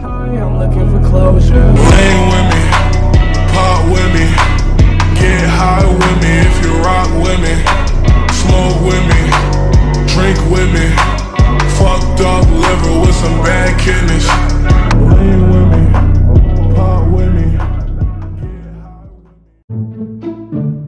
I'm looking for closure. Lean with me, pop with me, get high with me if you rock with me, smoke with me, drink with me, fucked up liver with some bad kidneys. Lean with me, pop with me, get high with me.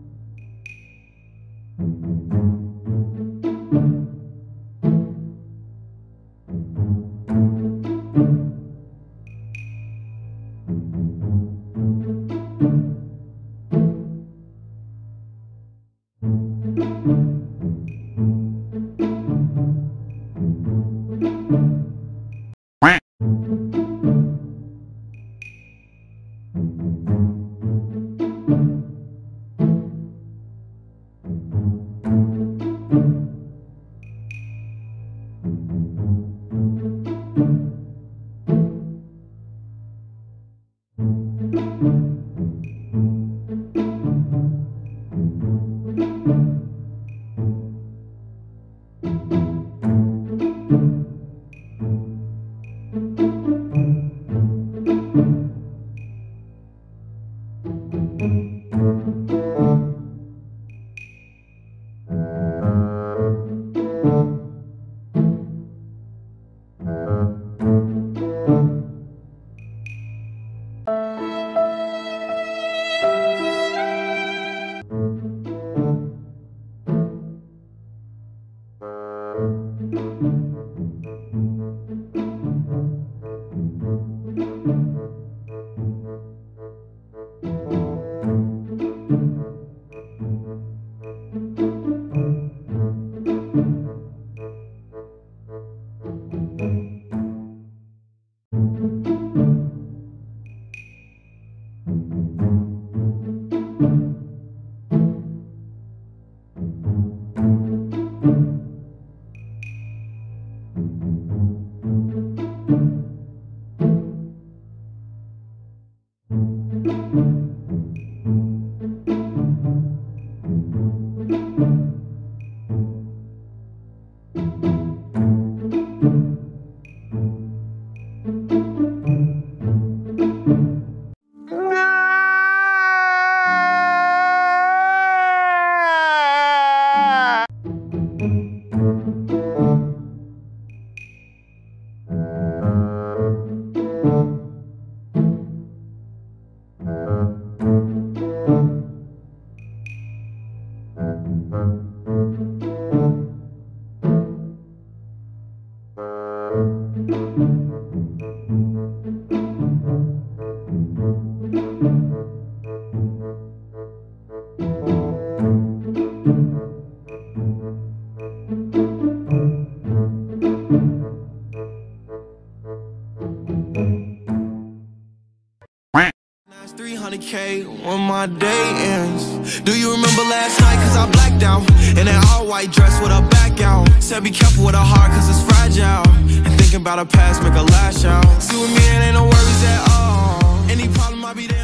$300K when my day ends. Do you remember last night? Cause I blacked out in an all-white dress with a back out. Said be careful with her heart cause it's fragile. And thinking about her past make her lash out. See with me it ain't no worries at all. Any problem I be there.